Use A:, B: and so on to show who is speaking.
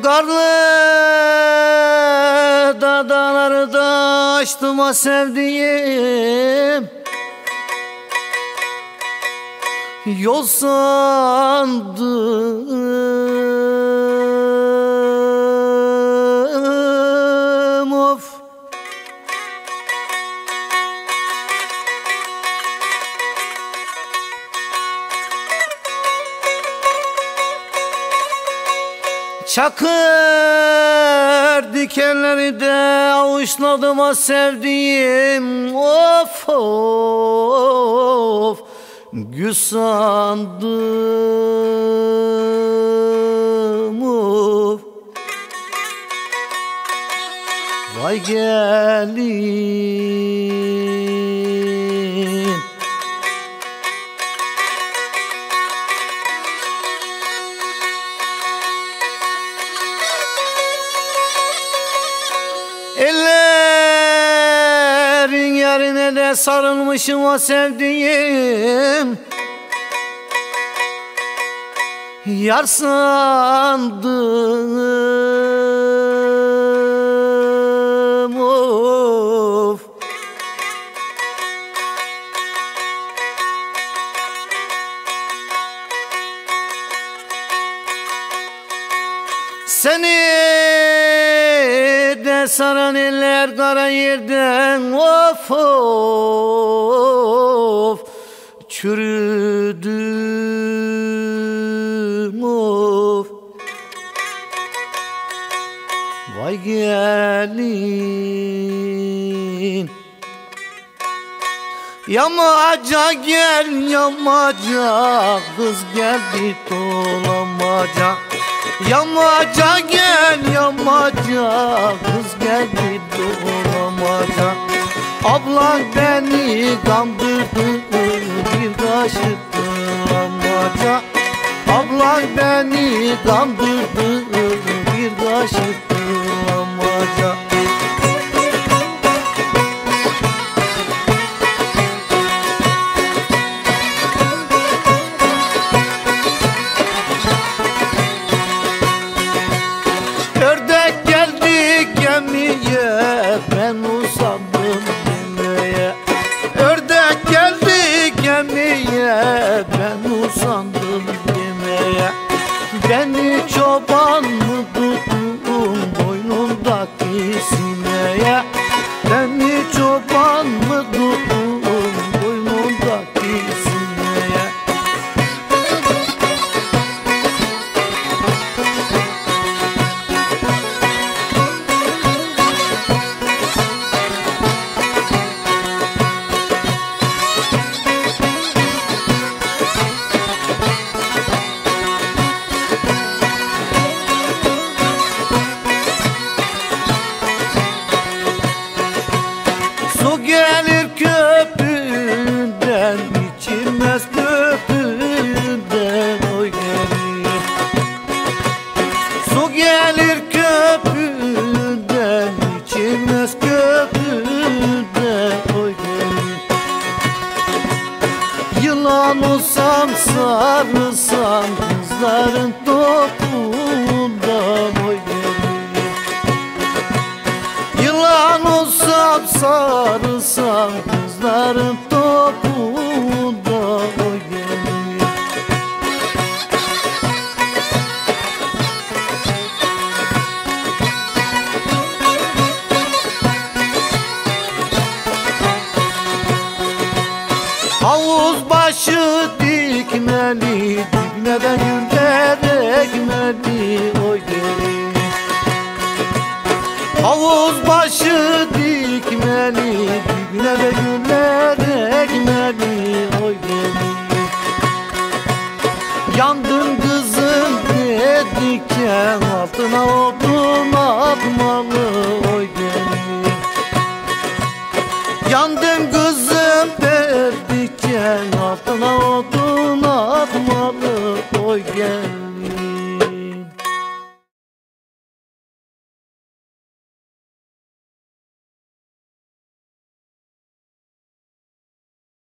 A: Karlı dağları da açtım ha sevdiğim, yol sandım of. Çakır dikenleri de avuçladım ha sevdiğim, of of. Gül sandım of. Vay gelin, ellerin yerine de sarılmışım o sevdiğim, yar sandım of. Seni de saran eller kara yerden, of of. Çürüdüm of. Vay gelin, yamaca gel yamaca, kız geldi dolamaca. Yamaca gel yamaca, kız geldi dolamaca. Ablan beni kandırdı, bir kaşık dolamaca. Ablan beni kandırdı, bir kaşık dolamaca. Ben usandım yemeye, ördek geldi gemiye, ben usandım yemeye. Beni çoban mı tuttun boynundaki sineye, beni çoban mı tuttun boynundaki sineye. Su gelir köpüğünden, içilmez köpüğünden, oy gelir. Su gelir köpüğünden, içilmez köpüğünden, oy gelir. Yılan olsam sarılsam kızların topuğundan, oy gelir. Yılan olsam sarılsam kızların topuğunda, oy gelir. Havuz başı dikmeli, dibine de güller ekmeli, oy gelir. Havuz başı dikmeli, dibine de güller ekmeli, oy gelir. Yandım kızım dedikken, altına odun atmalı, oy gelir. Yandım kızım dedikken, altına odun atmalı, oy gelir.